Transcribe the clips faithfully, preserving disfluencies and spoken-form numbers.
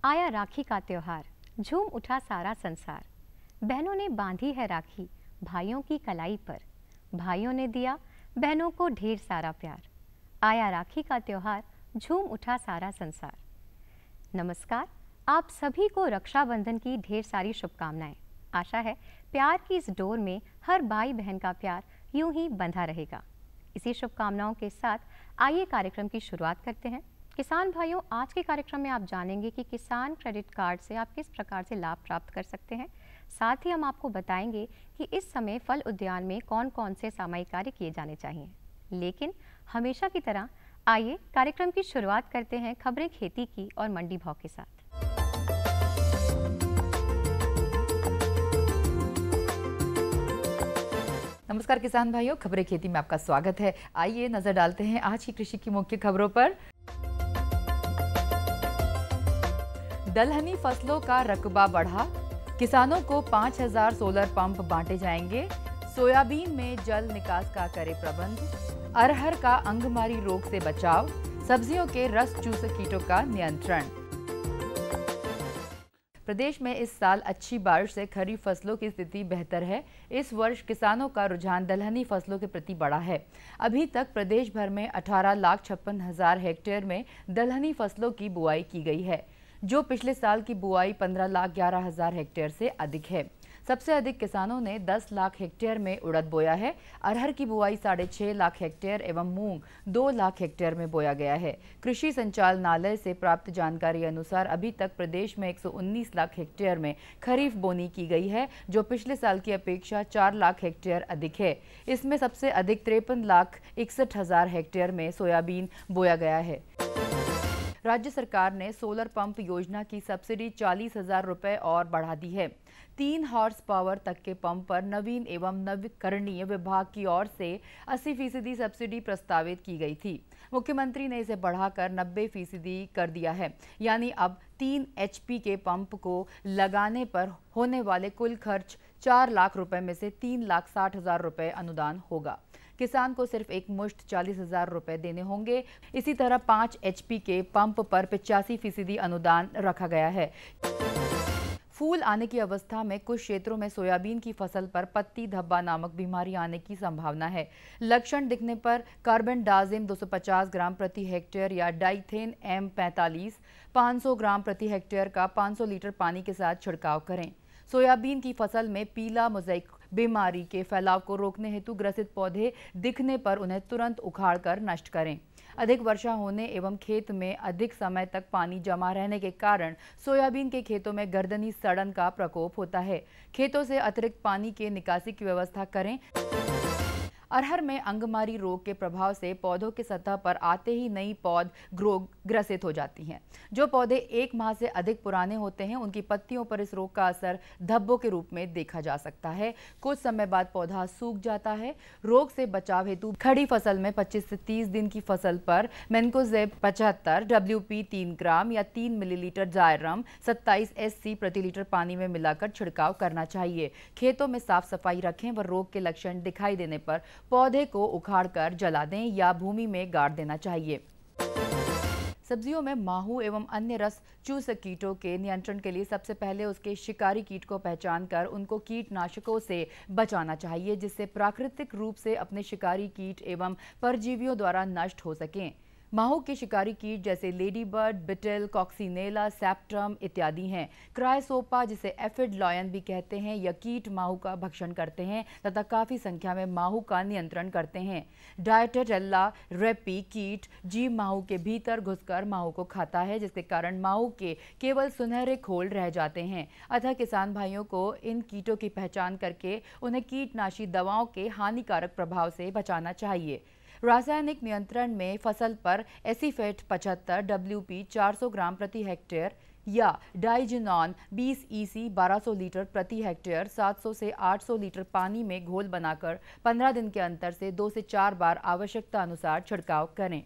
आया राखी का त्योहार, झूम उठा सारा संसार। बहनों ने बांधी है राखी भाइयों की कलाई पर, भाइयों ने दिया बहनों को ढेर सारा प्यार। आया राखी का त्योहार, झूम उठा सारा संसार। नमस्कार, आप सभी को रक्षाबंधन की ढेर सारी शुभकामनाएं। आशा है प्यार की इस डोर में हर भाई बहन का प्यार यूं ही बंधा रहेगा। इसी शुभकामनाओं के साथ आइए कार्यक्रम की शुरुआत करते हैं। किसान भाइयों, आज के कार्यक्रम में आप जानेंगे कि किसान क्रेडिट कार्ड से आप किस प्रकार से लाभ प्राप्त कर सकते हैं। साथ ही हम आपको बताएंगे कि इस समय फल उद्यान में कौन कौन से सामयिक कार्य किए जाने चाहिए। लेकिन हमेशा की तरह आइए कार्यक्रम की शुरुआत करते हैं खबरें खेती की और मंडी भाव के साथ। नमस्कार किसान भाइयों, खबरें खेती में आपका स्वागत है। आइए नजर डालते हैं आज की कृषि की मुख्य खबरों पर। दलहनी फसलों का रकबा बढ़ा, किसानों को पाँच हज़ार सोलर पंप बांटे जाएंगे। सोयाबीन में जल निकास का करे प्रबंध। अरहर का अंगमारी रोग से बचाव, सब्जियों के रस चूसक कीटों का नियंत्रण। प्रदेश में इस साल अच्छी बारिश से खरीफ फसलों की स्थिति बेहतर है। इस वर्ष किसानों का रुझान दलहनी फसलों के प्रति बढ़ा है। अभी तक प्रदेश भर में अठारह लाख छप्पन हजार हेक्टेयर में दलहनी फसलों की बुआई की गई है, जो पिछले साल की बुआई पंद्रह लाख ग्यारह हजार हेक्टेयर से अधिक है। सबसे अधिक किसानों ने दस लाख हेक्टेयर में उड़द बोया है। अरहर की बुआई साढ़े छह लाख हेक्टेयर एवं मूंग दो लाख हेक्टेयर में बोया गया है। कृषि संचालनालय से प्राप्त जानकारी अनुसार अभी तक प्रदेश में एक सौ उन्नीस लाख हेक्टेयर में खरीफ बोनी की गई है, जो पिछले साल की अपेक्षा चार लाख हेक्टेयर अधिक है। इसमें सबसे अधिक तिरपन लाख इकसठ हजार हेक्टेयर में सोयाबीन बोया गया है। राज्य सरकार ने सोलर पंप योजना की सब्सिडी चालीस हजार रुपये और बढ़ा दी है। तीन हॉर्स पावर तक के पंप पर नवीन एवं नवीकरणीय विभाग की ओर से अस्सी फीसदी सब्सिडी प्रस्तावित की गई थी। मुख्यमंत्री ने इसे बढ़ाकर नब्बे फीसदी कर दिया है, यानी अब तीन एचपी के पंप को लगाने पर होने वाले कुल खर्च चार लाख रुपए में से तीन लाख साठ हजार रुपये अनुदान होगा। किसान को सिर्फ एक मुश्त चालीस हजार रुपये देने होंगे। इसी तरह पाँच एचपी के पंप पर पिचासी फीसदी अनुदान रखा गया है। फूल आने की अवस्था में कुछ क्षेत्रों में सोयाबीन की फसल पर पत्ती धब्बा नामक बीमारी आने की संभावना है। लक्षण दिखने पर कार्बेंडाजिम दो सौ पचास ग्राम प्रति हेक्टेयर या डाइथेन एम पैंतालीस पाँच सौ ग्राम प्रति हेक्टेयर का पाँच सौ लीटर पानी के साथ छिड़काव करें। सोयाबीन की फसल में पीला मोज़ेक बीमारी के फैलाव को रोकने हेतु ग्रसित पौधे दिखने पर उन्हें तुरंत उखाड़कर नष्ट करें। अधिक वर्षा होने एवं खेत में अधिक समय तक पानी जमा रहने के कारण सोयाबीन के खेतों में गर्दनी सड़न का प्रकोप होता है। खेतों से अतिरिक्त पानी के निकासी की व्यवस्था करें। अरहर में अंगमारी रोग के प्रभाव से पौधों की सतह पर आते ही नई पौध रोग ग्रसित हो जाती हैं। जो पौधे एक माह से अधिक पुराने होते हैं, उनकी पत्तियों पर इस रोग का असर धब्बों के रूप में देखा जा सकता है। कुछ समय बाद पौधा सूख जाता है। रोग से बचाव हेतु खड़ी फसल में पच्चीस से तीस दिन की फसल पर मैनकोजेब पचहत्तर डब्ल्यूपी तीन ग्राम या तीन मिलीलीटर जायरम सत्ताईस एससी प्रति लीटर पानी में मिलाकर छिड़काव करना चाहिए। खेतों में साफ सफाई रखें व रोग के लक्षण दिखाई देने पर पौधे को उखाड़कर जला दें या भूमि में गाड़ देना चाहिए। सब्जियों में माहू एवं अन्य रस चूसक कीटों के नियंत्रण के लिए सबसे पहले उसके शिकारी कीट को पहचान कर उनको कीटनाशकों से बचाना चाहिए, जिससे प्राकृतिक रूप से अपने शिकारी कीट एवं परजीवियों द्वारा नष्ट हो सकें। माहू के शिकारी कीट जैसे लेडीबर्ड, बिटल, कॉक्सिनेला, सेप्टम इत्यादि हैं। क्रायसोपा, जिसे एफिड लॉयन भी कहते हैं, यह कीट माहू का भक्षण करते हैं तथा काफी संख्या में माहू का नियंत्रण करते हैं। डायटेटेल्ला रेपी कीट जीव माहू के भीतर घुसकर माहू को खाता है, जिसके कारण माहू के केवल सुनहरे खोल रह जाते हैं। अतः किसान भाइयों को इन कीटों की पहचान करके उन्हें कीटनाशी दवाओं के हानिकारक प्रभाव से बचाना चाहिए। रासायनिक नियंत्रण में फसल पर एसीफेट पचहत्तर डब्ल्यूपी चार सौ ग्राम प्रति हेक्टेयर या डाइजिनॉन बीस ईसी बारह सौ लीटर प्रति हेक्टेयर सात सौ से आठ सौ लीटर पानी में घोल बनाकर पंद्रह दिन के अंतर से दो से चार बार आवश्यकता अनुसार छिड़काव करें।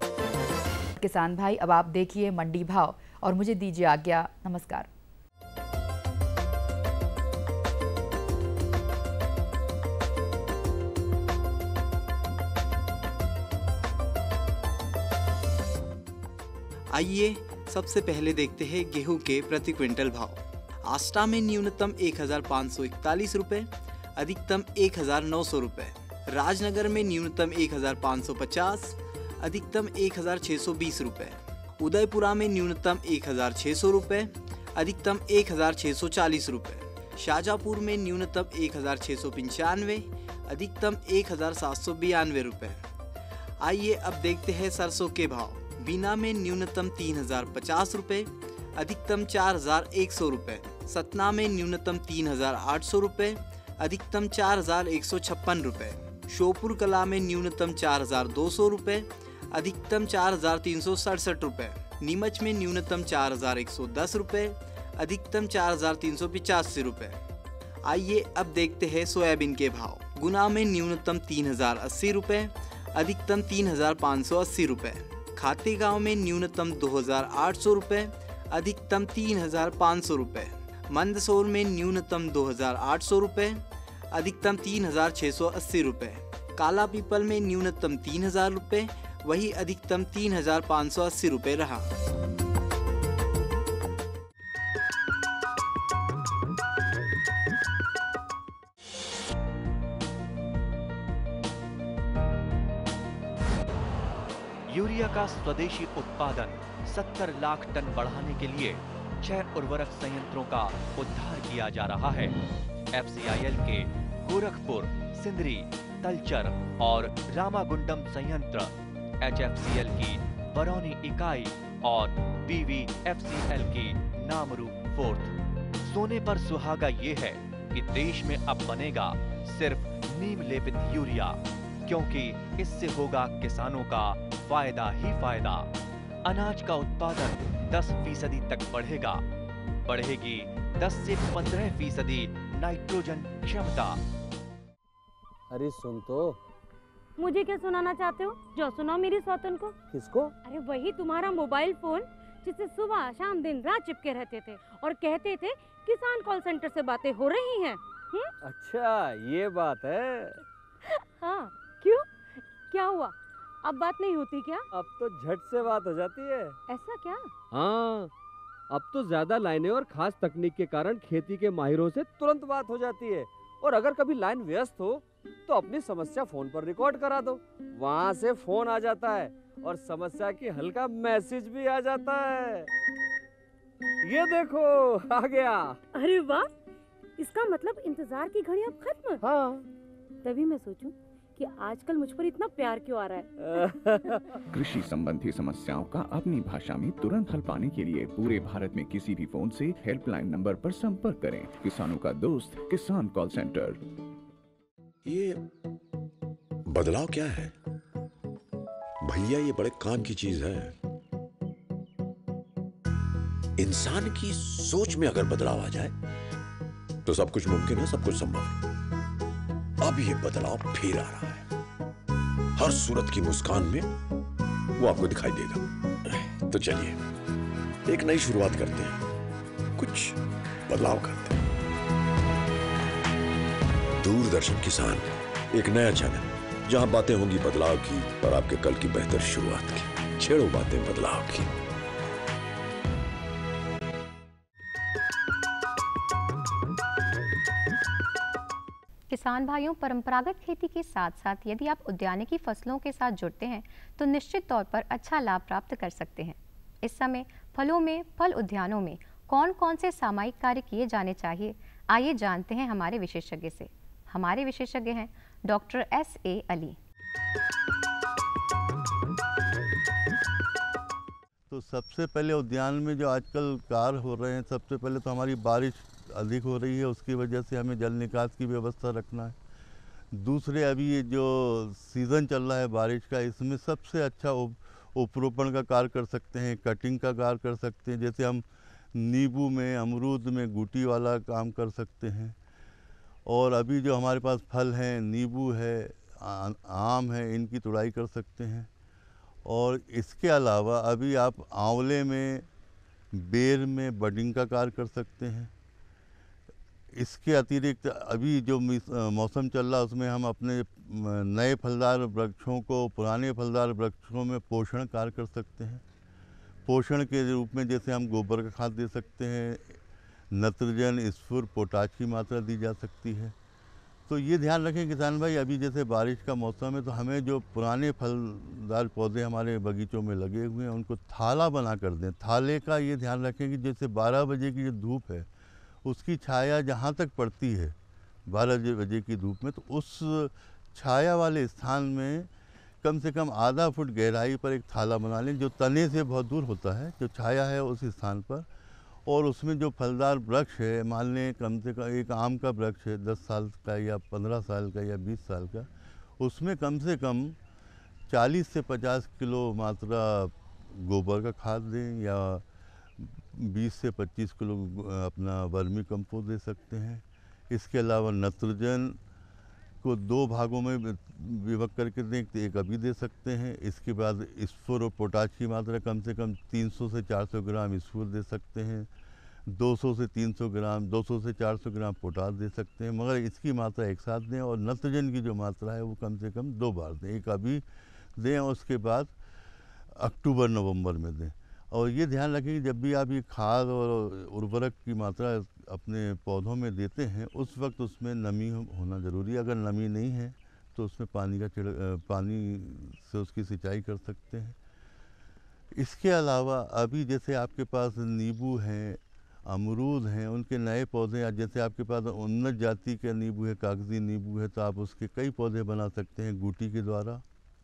किसान भाई, अब आप देखिए मंडी भाव और मुझे दीजिए आज्ञा। नमस्कार। आइए सबसे पहले देखते हैं गेहूं के प्रति क्विंटल भाव। आष्टा में न्यूनतम एक हजार पाँच सौ इकतालीस रुपए, अधिकतम एक हजार नौ सौ रुपए। राजनगर में न्यूनतम एक हजार पाँच सौ पचास, अधिकतम एक हजार छः सौ बीस रुपए। उदयपुरा में न्यूनतम एक हजार छः सौ रुपए, अधिकतम एक हजार छः सौ चालीस रुपए। शाजापुर में न्यूनतम एक हजार छः सौ पंचानवे, अधिकतम एक हजार सात सौ बयानवे रुपए। आइए अब देखते हैं सरसों के भाव। बीना में न्यूनतम तीन हजार पचास रुपए, अधिकतम चार हजार एक सौ रुपए। सतना में न्यूनतम तीन हजार आठ सौ रुपए, अधिकतम चार हजार एक सौ छप्पन रुपए। श्योपुर कला में न्यूनतम चार हजार दो सौ रुपए, अधिकतम चार हजार तीन सौ सड़सठ रुपए। नीमच में न्यूनतम चार हजार एक सौ दस रुपए, अधिकतम चार हजार तीन सौ पिचासी रुपए। आइए अब देखते हैं सोयाबीन के भाव। गुना में न्यूनतम तीन हजार अस्सी रुपए, अधिकतम तीन हजार पाँच सौ अस्सी रुपए। खातेगांव में न्यूनतम दो हजार आठ सौ रुपए, अधिकतम तीन हजार पाँच सौ रुपए। मंदसौर में न्यूनतम दो हजार आठ सौ रुपए, अधिकतम तीन हजार छः सौ अस्सी रुपए। काला पीपल में न्यूनतम तीन हजार रुपए, वही अधिकतम तीन हजार पाँच सौ अस्सी रुपए रहा। यूरिया का स्वदेशी उत्पादन सत्तर लाख टन बढ़ाने के लिए छह उर्वरक संयंत्रों का उद्धार किया जा रहा है। एफ सी आई एल के गोरखपुर, सिंदरी, तलचर और रामागुंडम संयंत्र, एच एफ सी एल की बरौनी इकाई और B V F C L की नामरू फोर्थ। सोने पर सुहागा ये है कि देश में अब बनेगा सिर्फ नीम लेपित यूरिया, क्योंकि इससे होगा किसानों का फायदा ही फायदा। अनाज का उत्पादन दस फीसदी तक बढ़ेगा, बढ़ेगी दस से पंद्रह फीसदी नाइट्रोजन क्षमता। अरे सुन तो। मुझे क्या सुनाना चाहते हो? जो सुनाओ मेरी सौतन को। किसको? अरे वही तुम्हारा मोबाइल फोन जिससे सुबह शाम दिन रात चिपके रहते थे और कहते थे किसान कॉल सेंटर से बातें हो रही हैं। हुँ? अच्छा ये बात है। हाँ क्यों, क्या हुआ? अब बात नहीं होती क्या? अब तो झट से बात हो जाती है। ऐसा क्या? हाँ, अब तो ज्यादा लाइनें और खास तकनीक के कारण खेती के माहिरों से तुरंत बात हो जाती है। और अगर कभी लाइन व्यस्त हो तो अपनी समस्या फोन पर रिकॉर्ड करा दो, वहाँ से फोन आ जाता है और समस्या की हल का मैसेज भी आ जाता है। ये देखो आ गया। अरे वाह, इसका मतलब इंतजार की घड़ी अब खत्म। हाँ, तभी मैं सोचूं कि आजकल मुझ पर इतना प्यार क्यों आ रहा है। कृषि संबंधी समस्याओं का अपनी भाषा में तुरंत हल पाने के लिए पूरे भारत में किसी भी फोन से हेल्पलाइन नंबर पर संपर्क करें। किसानों का दोस्त किसान कॉल सेंटर। ये बदलाव क्या है भैया? ये बड़े काम की चीज है। इंसान की सोच में अगर बदलाव आ जाए तो सब कुछ मुमकिन है, सब कुछ संभव है। अब ये बदलाव फिर आ रहा है। हर सूरत की मुस्कान में वो आपको दिखाई देगा। तो चलिए एक नई शुरुआत करते हैं, कुछ बदलाव करते हैं। दूरदर्शन किसान, एक नया चैनल जहां बातें होंगी बदलाव की और आपके कल की बेहतर शुरुआत की। छेड़ो बातें बदलाव की। किसान भाइयों, परंपरागत खेती के साथ साथ यदि आप उद्यानिकी फसलों के साथ जुड़ते हैं तो निश्चित तौर पर अच्छा लाभ प्राप्त कर सकते हैं। इस समय फलों में, फल उद्यानों में कौन कौन से सामायिक कार्य किए जाने चाहिए, आइए जानते हैं हमारे विशेषज्ञ से। हमारे विशेषज्ञ हैं डॉक्टर एस ए अली। तो सबसे पहले उद्यान में जो आजकल कार्य हो रहे हैं, सबसे पहले तो हमारी बारिश अधिक हो रही है, उसकी वजह से हमें जल निकास की व्यवस्था रखना है। दूसरे अभी ये जो सीज़न चल रहा है बारिश का, इसमें सबसे अच्छा उपरोपण का कार्य कर सकते हैं, कटिंग का कार्य कर सकते हैं। जैसे हम नींबू में, अमरूद में गुटी वाला काम कर सकते हैं। और अभी जो हमारे पास फल हैं, नींबू है, आम है, इनकी तुड़ाई कर सकते हैं। और इसके अलावा अभी आप आंवले में, बेर में बडिंग का कार्य कर सकते हैं। इसके अतिरिक्त अभी जो मौसम चल रहा है उसमें हम अपने नए फलदार वृक्षों को पुराने फलदार वृक्षों में पोषण कार्य कर सकते हैं। पोषण के रूप में जैसे हम गोबर का खाद दे सकते हैं, नत्रजन, स्फुर, पोटाश की मात्रा दी जा सकती है। तो ये ध्यान रखें किसान भाई, अभी जैसे बारिश का मौसम है तो हमें जो पुराने फलदार पौधे हमारे बगीचों में लगे हुए हैं उनको थाला बना कर दें। थाले का ये ध्यान रखें कि जैसे बारह बजे की जो धूप है उसकी छाया जहाँ तक पड़ती है बारह बजे की धूप में, तो उस छाया वाले स्थान में कम से कम आधा फुट गहराई पर एक थाला बना लें जो तने से बहुत दूर होता है, जो छाया है उस स्थान पर। और उसमें जो फलदार वृक्ष है, मान लें कम से कम एक आम का वृक्ष है दस साल का या पंद्रह साल का या बीस साल का, उसमें कम से कम चालीस से पचास किलो मात्रा गोबर का खाद दें या बीस से पच्चीस किलो अपना वर्मी कंपोस्ट दे सकते हैं। इसके अलावा नत्रजन को दो भागों में विभक्त करके दें, एक अभी दे सकते हैं। इसके बाद स्फुर और पोटाश की मात्रा कम से कम तीन सौ से चार सौ ग्राम स्फुर दे सकते हैं, दो सौ से तीन सौ ग्राम दो सौ से चार सौ ग्राम पोटाश दे सकते हैं, मगर इसकी मात्रा एक साथ दें। और नत्रजन की जो मात्रा है वो कम से कम दो बार दें, एक अभी दें और उसके बाद अक्टूबर नवंबर में दें। और ये ध्यान रखें कि जब भी आप ये खाद और उर्वरक की मात्रा अपने पौधों में देते हैं उस वक्त उसमें नमी होना ज़रूरी है। अगर नमी नहीं है तो उसमें पानी का छिड़ पानी से उसकी सिंचाई कर सकते हैं। इसके अलावा अभी जैसे आपके पास नींबू हैं, अमरूद हैं, उनके नए पौधे, या जैसे आपके पास उन्नत जाति के नींबू है, कागजी नींबू है, तो आप उसके कई पौधे बना सकते हैं गूटी के द्वारा।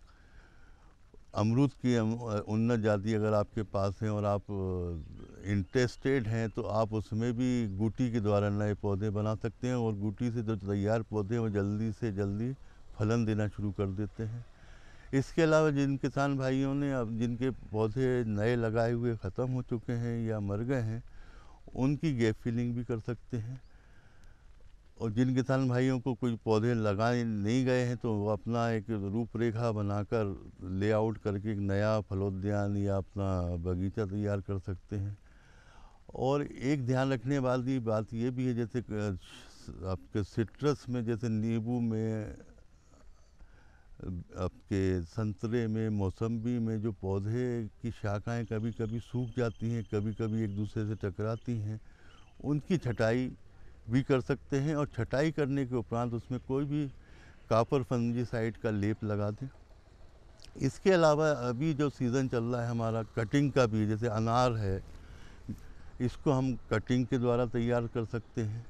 अमरूद की उन्नत जाति अगर आपके पास है और आप इंटरेस्टेड हैं तो आप उसमें भी गूटी के द्वारा नए पौधे बना सकते हैं और गूटी से जो तैयार पौधे हैं वो जल्दी से जल्दी फलन देना शुरू कर देते हैं। इसके अलावा जिन किसान भाइयों ने अब जिनके पौधे नए लगाए हुए ख़त्म हो चुके हैं या मर गए हैं उनकी गैप फिलिंग भी कर सकते हैं। और जिन किसान भाइयों को कोई पौधे लगाए नहीं गए हैं तो वो अपना एक रूपरेखा बनाकर लेआउट करके एक नया फलोद्यान या अपना बगीचा तैयार कर सकते हैं। और एक ध्यान रखने वाली बात ये भी है, जैसे आपके सिट्रस में, जैसे नींबू में, आपके संतरे में, मौसम्बी में जो पौधे की शाखाएं कभी कभी सूख जाती हैं, कभी कभी एक दूसरे से टकराती हैं, उनकी छटाई भी कर सकते हैं। और छटाई करने के उपरांत उसमें कोई भी कापर फंजीसाइड का लेप लगा दें। इसके अलावा अभी जो सीज़न चल रहा है हमारा कटिंग का भी, जैसे अनार है, इसको हम कटिंग के द्वारा तैयार कर सकते हैं।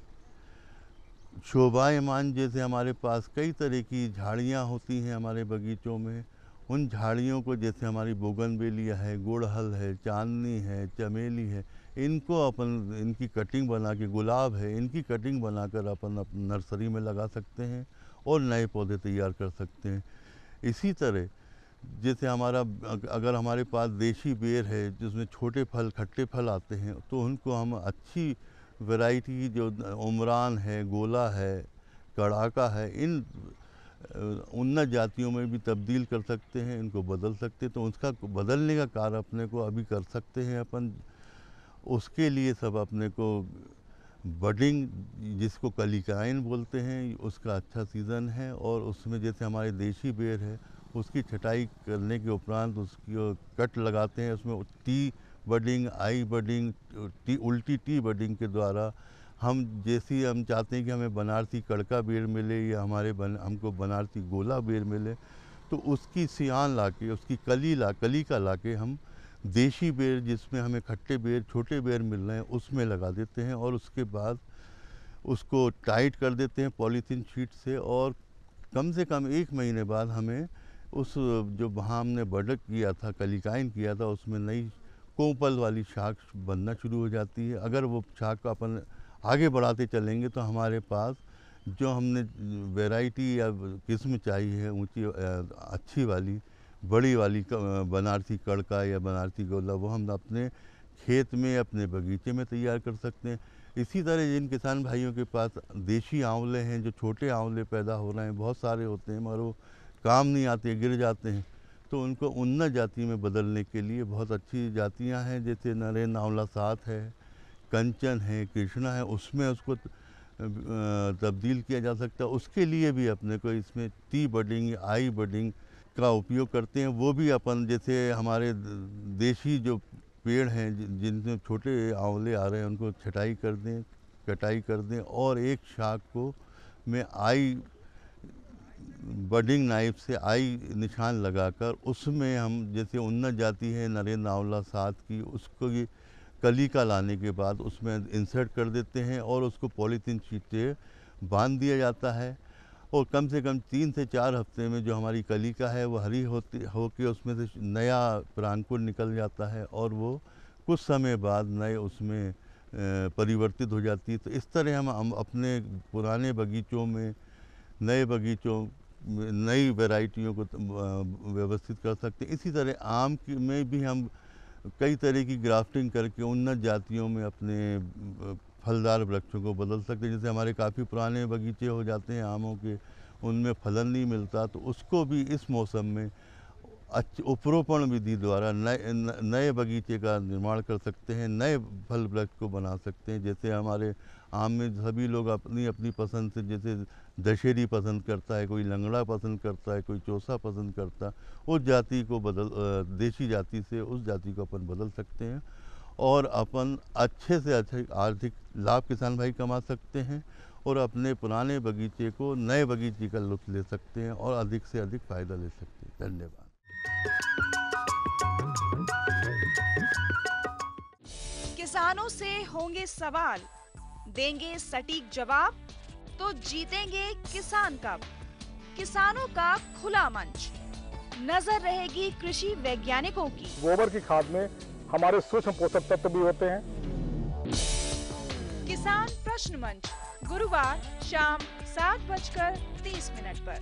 शोभायमान जैसे हमारे पास कई तरह की झाड़ियाँ होती हैं हमारे बगीचों में, उन झाड़ियों को, जैसे हमारी बोगनवेलिया है, गुड़हल है, चांदनी है, चमेली है, इनको अपन इनकी कटिंग बना के, गुलाब है, इनकी कटिंग बनाकर अपन अपन नर्सरी में लगा सकते हैं और नए पौधे तैयार कर सकते हैं। इसी तरह जैसे हमारा अगर हमारे पास देशी बेर है जिसमें छोटे फल, खट्टे फल आते हैं, तो उनको हम अच्छी वैरायटी की जो उमरान है, गोला है, कड़ाका है, इन उन्नत जातियों में भी तब्दील कर सकते हैं, इनको बदल सकते हैं। तो उसका बदलने का कार्य अपने को अभी कर सकते हैं अपन। उसके लिए सब अपने को बडिंग, जिसको कलिकाइन बोलते हैं, उसका अच्छा सीज़न है। और उसमें जैसे हमारे देशी बेर है उसकी छटाई करने के उपरांत उसकी कट लगाते हैं, उसमें T budding, I budding, T उल्टी टी बडिंग के द्वारा हम जैसी हम चाहते हैं कि हमें बनारसी कड़का बेर मिले या हमारे बन हमको बनारसी गोला बेर मिले, तो उसकी सियान लाके, उसकी कली ला कली का लाके हम देशी बेर, जिसमें हमें खट्टे बेर, छोटे बेर मिल रहे हैं, उसमें लगा देते हैं। और उसके बाद उसको टाइट कर देते हैं पॉलीथीन शीट से। और कम से कम एक महीने बाद हमें उस जो वहाँ हमने बडक किया था, कलिकाइन किया था, उसमें नई कोंपल वाली शाख बनना शुरू हो जाती है। अगर वो शाख को अपन आगे बढ़ाते चलेंगे तो हमारे पास जो हमने वैरायटी या किस्म चाहिए है ऊंची अच्छी वाली, बड़ी वाली बनारसी कड़का या बनारसी गोला, वो हम अपने खेत में, अपने बगीचे में तैयार कर सकते हैं। इसी तरह जिन किसान भाइयों के पास देशी आंवले हैं, जो छोटे आंवले पैदा हो रहे हैं, बहुत सारे होते हैं मगर वो काम नहीं आते, गिर जाते हैं, तो उनको उन्नत जाति में बदलने के लिए बहुत अच्छी जातियां हैं। जैसे नरेन आंवला सात है, कंचन है, कृष्णा है, उसमें उसको तब्दील किया जा सकता है। उसके लिए भी अपने को इसमें टी बडिंग, आई बडिंग का उपयोग करते हैं। वो भी अपन जैसे हमारे देशी जो पेड़ हैं जिन- जिनमें छोटे आंवले आ रहे हैं उनको छटाई कर दें, कटाई कर दें और एक शाख को में आई बडिंग नाइफ से आई निशान लगाकर उसमें हम जैसे उन्नत जाति है नरेंद्र आंवला सात की, उसको ये कली का लाने के बाद उसमें इंसर्ट कर देते हैं और उसको पॉलीथीन शीटे बांध दिया जाता है और कम से कम तीन से चार हफ्ते में जो हमारी कली का है वो हरी होती होके उसमें से नया प्रांकुर निकल जाता है और वो कुछ समय बाद नए उसमें परिवर्तित हो जाती है। तो इस तरह हम हम अपने पुराने बगीचों में नए बगीचों में नई वैरायटियों को व्यवस्थित कर सकते हैं। इसी तरह आम की में भी हम कई तरह की ग्राफ्टिंग करके उन्नत जातियों में अपने फलदार वृक्षों को बदल सकते हैं। जैसे हमारे काफ़ी पुराने बगीचे हो जाते हैं आमों के, उनमें फलन नहीं मिलता, तो उसको भी इस मौसम में अच्छे उपरोपण विधि द्वारा नए नए बगीचे का निर्माण कर सकते हैं, नए फल वृक्ष को बना सकते हैं। जैसे हमारे आम में सभी लोग अपनी अपनी पसंद से, जैसे दशहरी पसंद करता है, कोई लंगड़ा पसंद करता है, कोई चौसा पसंद करता है, उस जाति को बदल देशी जाति से उस जाति को अपन बदल सकते हैं और अपन अच्छे से अच्छे आर्थिक लाभ किसान भाई कमा सकते हैं और अपने पुराने बगीचे को नए बगीचे का लुत्फ ले सकते हैं और अधिक से अधिक फ़ायदा ले सकते हैं। धन्यवाद। किसानों से होंगे सवाल, देंगे सटीक जवाब, तो जीतेंगे किसान कप। किसानों का खुला मंच, नजर रहेगी कृषि वैज्ञानिकों की। गोबर की खाद में हमारे सूक्ष्म पोषक तत्व भी होते हैं। किसान प्रश्न मंच, गुरुवार शाम सात बजकर तीस मिनट पर।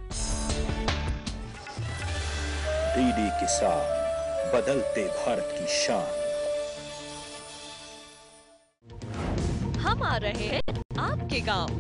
डीडी किसान, बदलते भारत की शान। हम आ रहे हैं आपके गांव,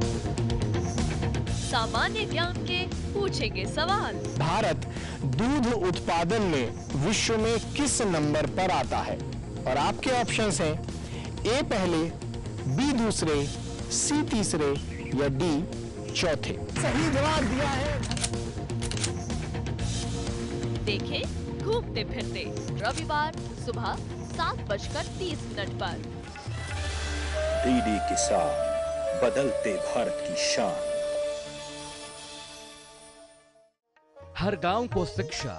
सामान्य ज्ञान के पूछेंगे सवाल। भारत दूध उत्पादन में विश्व में किस नंबर पर आता है? और आपके ऑप्शंस हैं ए पहले, बी दूसरे, सी तीसरे या डी चौथे। सही जवाब दिया है। देखें घूमते फिरते रविवार सुबह सात बजकर तीस मिनट पर। डीडी किसान, बदलते भारत की शान। हर गांव को शिक्षा,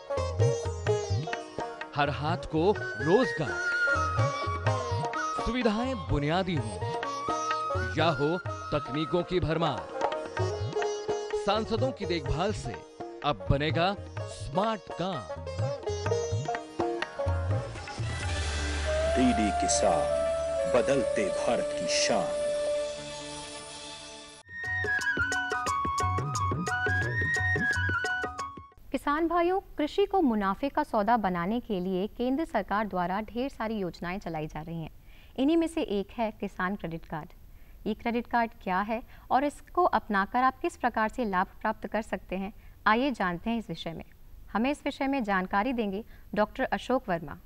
हर हाथ को रोजगार, सुविधाएं बुनियादी हो या हो तकनीकों की भरमार, सांसदों की देखभाल से अब बनेगा स्मार्ट काम। डीडी किसान, बदलते भारत की शान। किसान भाइयों, कृषि को मुनाफे का सौदा बनाने के लिए केंद्र सरकार द्वारा ढेर सारी योजनाएं चलाई जा रही हैं। इन्हीं में से एक है किसान क्रेडिट कार्ड। ये क्रेडिट कार्ड क्या है और इसको अपनाकर आप किस प्रकार से लाभ प्राप्त कर सकते हैं, आइए जानते हैं इस विषय में। हमें इस विषय में जानकारी देंगे डॉक्टर अशोक वर्मा।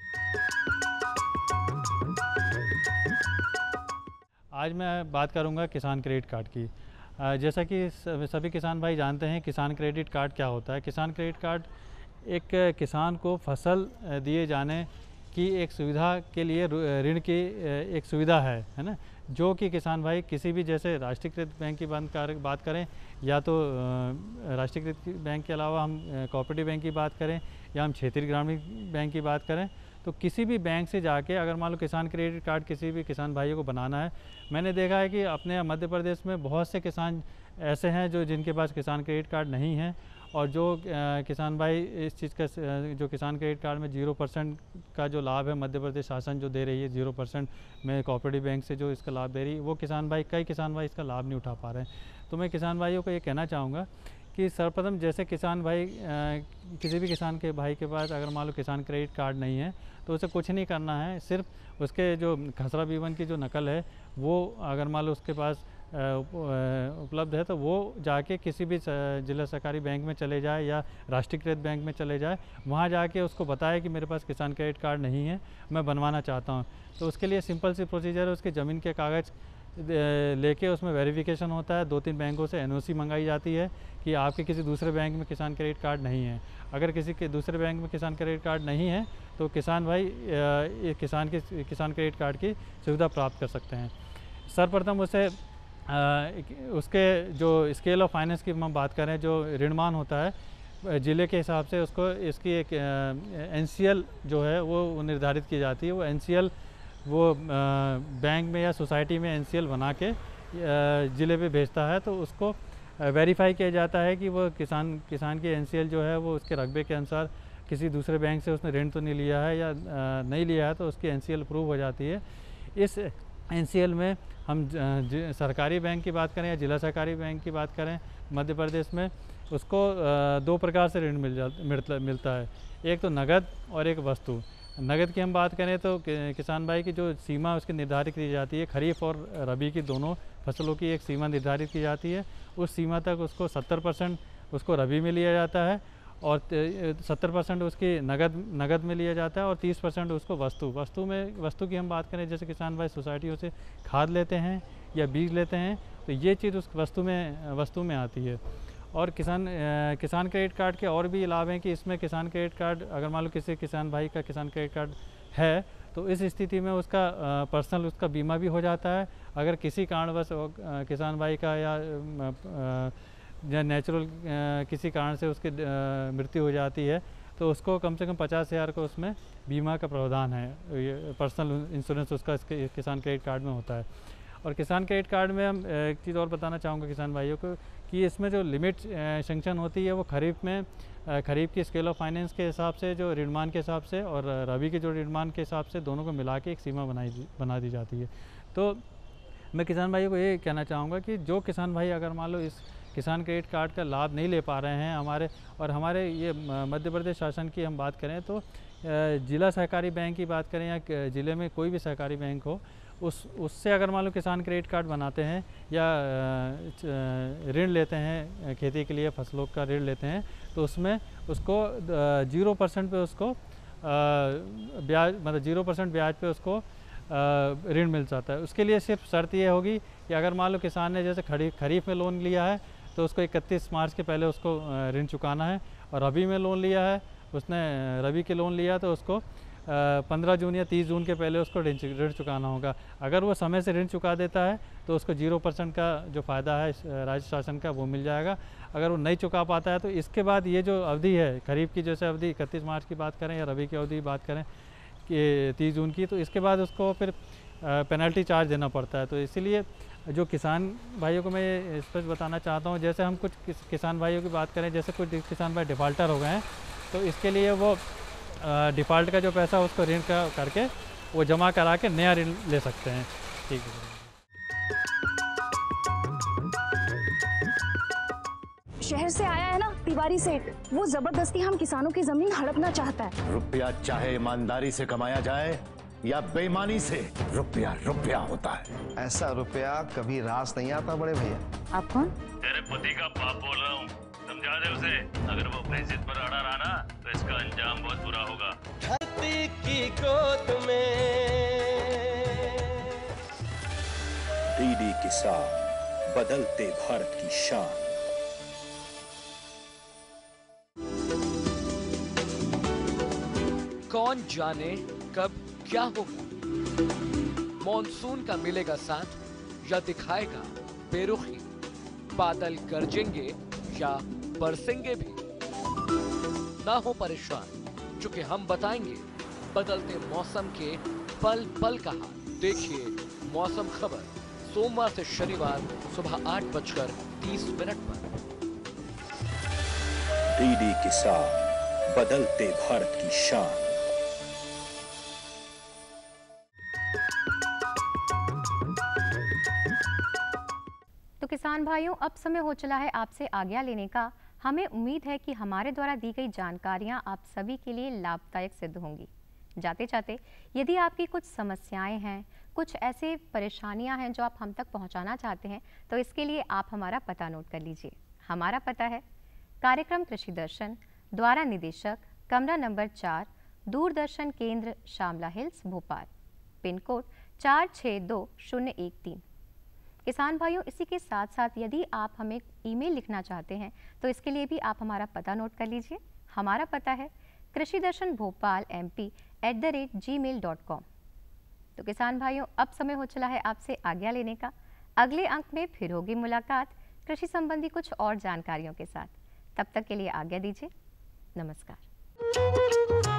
आज मैं बात करूंगा किसान क्रेडिट कार्ड की। जैसा कि सभी किसान भाई जानते हैं किसान क्रेडिट कार्ड क्या होता है। किसान क्रेडिट कार्ड एक किसान को फसल दिए जाने की एक सुविधा के लिए ऋण की एक सुविधा है है ना, जो कि किसान भाई किसी भी, जैसे राष्ट्रीयकृत बैंक की बात करें या तो राष्ट्रीयकृत बैंक के अलावा हम कोऑपरेटिव बैंक की बात करें या हम क्षेत्रीय ग्रामीण बैंक की बात करें, तो किसी भी बैंक से जाके अगर मान लो किसान क्रेडिट कार्ड किसी भी किसान भाइयों को बनाना है, मैंने देखा है कि अपने मध्य प्रदेश में बहुत से किसान ऐसे हैं जो जिनके पास किसान क्रेडिट कार्ड नहीं है और जो किसान भाई इस चीज़ का जो किसान क्रेडिट कार्ड में जीरो परसेंट का जो लाभ है मध्य प्रदेश शासन जो दे रही है, जीरो परसेंट में कोऑपरेटिव बैंक से जो इसका लाभ दे रही है, वो किसान भाई कई किसान भाई इसका लाभ नहीं उठा पा रहे हैं। तो मैं किसान भाइयों को ये कहना चाहूँगा कि सर्वप्रथम जैसे किसान भाई आ, किसी भी किसान के भाई के पास अगर मान लो किसान क्रेडिट कार्ड नहीं है तो उसे कुछ नहीं करना है, सिर्फ उसके जो खसरा बीवन की जो नकल है वो अगर मान लो उसके पास उपलब्ध है तो वो जाके किसी भी जिला सरकारी बैंक में चले जाए या राष्ट्रीयकृत बैंक में चले जाए, वहाँ जाके उसको बताए कि मेरे पास किसान क्रेडिट कार्ड नहीं है, मैं बनवाना चाहता हूँ। तो उसके लिए सिंपल सी प्रोसीजर है, उसके ज़मीन के कागज़ लेके उसमें वेरिफिकेशन होता है, दो तीन बैंकों से एन ओ सी मंगाई जाती है कि आपके किसी दूसरे बैंक में किसान क्रेडिट कार्ड नहीं है। अगर किसी के दूसरे बैंक में किसान क्रेडिट कार्ड नहीं है तो किसान भाई ये किसान के किसान क्रेडिट कार्ड की सुविधा प्राप्त कर सकते हैं। सर्वप्रथम उसे उसके जो स्केल ऑफ फाइनेंस की हम बात करें, जो ऋणमान होता है ज़िले के हिसाब से उसको इसकी एक एन सी एल जो है वो निर्धारित की जाती है। वो एन सी एल वो बैंक में या सोसाइटी में एन सी एल बना के ज़िले पे भेजता है, तो उसको वेरीफाई किया जाता है कि वो किसान किसान की एन सी एल जो है वो उसके रकबे के अनुसार किसी दूसरे बैंक से उसने ऋण तो नहीं लिया है या नहीं लिया है, तो उसकी एन सी एल अप्रूव हो जाती है। इस एन सी एल में हम सरकारी बैंक की बात करें या जिला सहकारी बैंक की बात करें मध्य प्रदेश में, उसको दो प्रकार से ऋण मिल जा मिलता है, एक तो नगद और एक वस्तु। नगद की हम बात करें तो किसान भाई की जो सीमा उसकी निर्धारित की जाती है, खरीफ और रबी की दोनों फसलों की एक सीमा निर्धारित की जाती है। उस सीमा तक उसको सत्तर परसेंट उसको रबी में लिया जाता है और सत्तर परसेंट उसकी नगद नगद में लिया जाता है और तीस परसेंट उसको वस्तु वस्तु में वस्तु की हम बात करें, जैसे किसान भाई सोसाइटियों से खाद लेते हैं या बीज लेते हैं, तो ये चीज़ उस वस्तु में वस्तु में आती है। और किसान किसान क्रेडिट कार्ड के और भी लाभ हैं कि इसमें किसान क्रेडिट कार्ड अगर मान लो किसी किसान भाई का किसान क्रेडिट कार्ड है तो इस स्थिति में उसका पर्सनल उसका बीमा भी हो जाता है। अगर किसी कारणवश किसान भाई का या या नेचुरल किसी कारण से उसकी मृत्यु हो जाती है तो उसको कम से कम पचास हज़ार को उसमें बीमा का प्रावधान है, ये पर्सनल इंश्योरेंस उसका इसके किसान क्रेडिट कार्ड में होता है। और किसान क्रेडिट कार्ड में हम एक चीज़ और बताना चाहूँगा किसान भाइयों को कि इसमें जो लिमिट सेंक्शन होती है वो खरीफ में खरीफ की स्केल ऑफ फाइनेंस के हिसाब से जो ऋणमान के हिसाब से और रबी के जो ऋणमान के हिसाब से दोनों को मिला के एक सीमा बनाई बना दी जाती है। तो मैं किसान भाइयों को ये कहना चाहूँगा कि जो किसान भाई अगर मान लो इस किसान क्रेडिट कार्ड का लाभ नहीं ले पा रहे हैं हमारे और हमारे ये मध्य प्रदेश शासन की हम बात करें तो जिला सहकारी बैंक की बात करें या ज़िले में कोई भी सहकारी बैंक हो, उस उससे अगर मान लो किसान क्रेडिट कार्ड बनाते हैं या ऋण लेते हैं खेती के लिए फसलों का ऋण लेते हैं तो उसमें उसको जीरो परसेंट पे उसको ब्याज मतलब जीरो परसेंट ब्याज पे उसको ऋण मिल जाता है। उसके लिए सिर्फ शर्त ये होगी कि अगर मान लो किसान ने जैसे खरीफ खरीफ में लोन लिया है तो उसको इकतीस मार्च के पहले उसको ऋण चुकाना है, और रबी में लोन लिया है उसने रबी के लोन लिया तो उसको पंद्रह जून या तीस जून के पहले उसको ऋण चुकाना होगा। अगर वो समय से ऋण चुका देता है तो उसको जीरो परसेंट का जो फ़ायदा है राज्य शासन का वो मिल जाएगा। अगर वो नहीं चुका पाता है तो इसके बाद ये जो अवधि है खरीफ की जैसे अवधि इकतीस मार्च की बात करें या रबी की अवधि की बात करें कि तीस जून की, तो इसके बाद उसको फिर पेनल्टी चार्ज देना पड़ता है। तो इसीलिए जो किसान भाइयों को मैं स्पष्ट बताना चाहता हूँ, जैसे हम कुछ किस, किसान भाइयों की बात करें, जैसे कुछ किसान भाई डिफ़ाल्टर हो गए हैं तो इसके लिए वो डिफ़ॉल्ट का जो पैसा उसको ऋण का करके वो जमा करा के नया ऋण ले सकते हैं। ठीक है। शहर से आया है ना तिवारी सेठ, वो जबरदस्ती हम किसानों की जमीन हड़पना चाहता है। रुपया चाहे ईमानदारी से कमाया जाए या बेईमानी से, रुपया रुपया होता है। ऐसा रुपया कभी रास नहीं आता बड़े भैया। आप कौन? तेरे पति का बाप बोल रहा हूँ, समझा दे उसे। अगर वो अपनी जिद पर अड़ा रहा ना तो इसका अंजाम बहुत बुरा होगा। धरती की गोद में डीडी किसान, बदलते भारत की शान। कौन जाने कब क्या होगा, मॉनसून का मिलेगा साथ या दिखाएगा बेरुखी, बादल गरजेंगे या बरसेंगे भी। ना हो परेशान, क्योंकि हम बताएंगे बदलते मौसम के पल पल का हाल। देखिए मौसम खबर सोमवार से शनिवार सुबह आठ बजकर तीस मिनट पर। डीडी किसान, बदलते भारत की शान। तो किसान भाइयों, अब समय हो चला है आपसे आज्ञा लेने का। हमें उम्मीद है कि हमारे द्वारा दी गई जानकारियां आप सभी के लिए लाभदायक सिद्ध होंगी। जाते जाते यदि आपकी कुछ समस्याएं हैं, कुछ ऐसे परेशानियां हैं जो आप हम तक पहुंचाना चाहते हैं, तो इसके लिए आप हमारा पता नोट कर लीजिए। हमारा पता है कार्यक्रम कृषि दर्शन, द्वारा निदेशक, कमरा नंबर चार, Doordarshan Kendra, Shamla Hills, Bhopal, pin code चार छः दो शून्य एक तीन। किसान भाइयों, इसी के साथ साथ यदि आप हमें ईमेल लिखना चाहते हैं तो इसके लिए भी आप हमारा पता नोट कर लीजिए। हमारा पता है Krishi Darshan Bhopal M P at the rate gmail dot com. तो किसान भाइयों, अब समय हो चला है आपसे आज्ञा लेने का। अगले अंक में फिर होगी मुलाकात कृषि संबंधी कुछ और जानकारियों के साथ। तब तक के लिए आज्ञा दीजिए। नमस्कार।